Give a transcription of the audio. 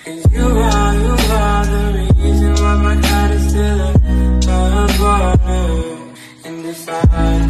And you are the reason why my heart is still above water. And if I